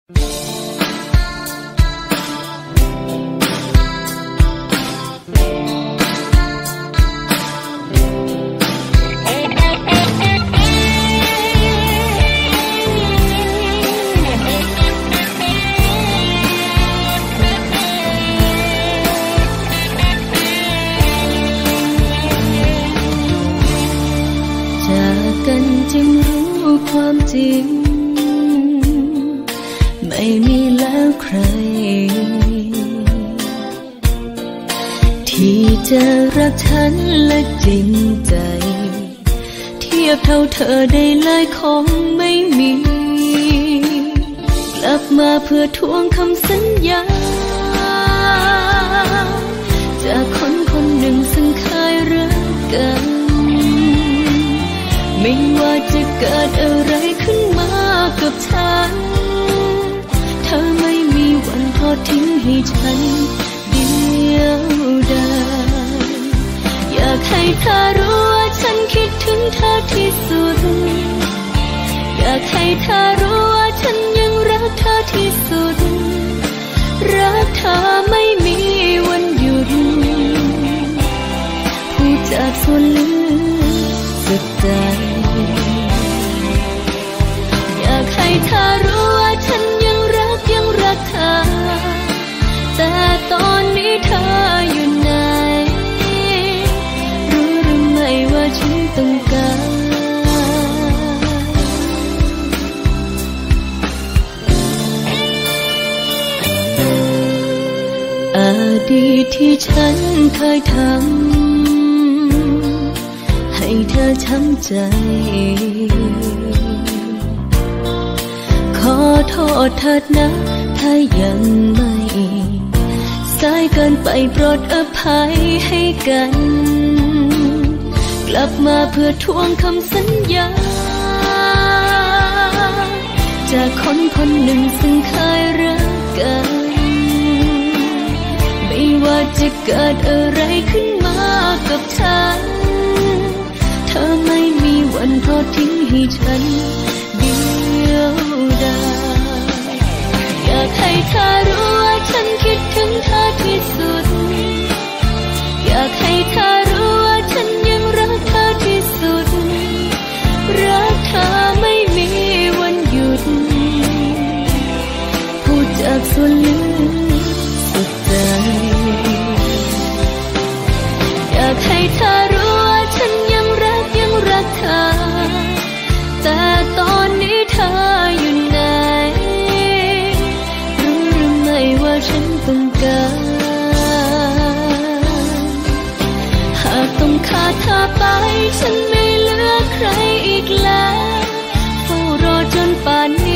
ความจริงไม่มีแล้วใครที่จะรักฉันและจริงใจเทียบเท่าเธอได้เลยคงไม่มีกลับมาเพื่อทวงคำสัญญาจากคนคนหนึ่งซึ่งเคยรักกันไม่ว่าจะเกิดอะไรขึ้นมากับฉันเธอไม่มีวันทอดทิ้งให้ฉันเดียวดายอยากให้เธอรู้ว่าฉันคิดถึงเธอที่สุดอยากให้เธอรู้ว่าฉันยังรักเธอที่สุดรักเธอไม่มีวันหยุดพูดจากส่วนลึกสุดใจอยากให้เธอรู้ว่าฉันยังรักเธอแต่ตอนนี้เธออยู่ไหนรู้หรือไม่ว่าฉันต้องการอดีตที่ฉันเคยทำให้เธอช้ำใจขอโทษเถิดนะถ้ายังไม่สายเกินไปโปรดอภัยให้กันกลับมาเพื่อทวงคำสัญญาจากคนคนหนึ่งซึ่งเคยรักกันไม่ว่าจะเกิดอะไรขึ้นมากับฉันเธอไม่มีวันทอดทิ้งให้ฉันเดียวดายอยากให้เธอรู้ว่าฉันคิดถึงเธอที่สุดอยากให้เธอรู้ว่าฉันยังรักเธอที่สุดรักเธอไม่มีวันหยุดพูดจากส่วนลึกสุดใจอยากให้เธอรู้ว่าฉันยังรักเธอแต่ตอนนี้เธออยู่ไหนรู้หรือไม่ว่าฉันต้องการหากต้องขาดเธอไปฉันไม่เหลือใครอีกแล้วเฝ้ารอจนป่านนี้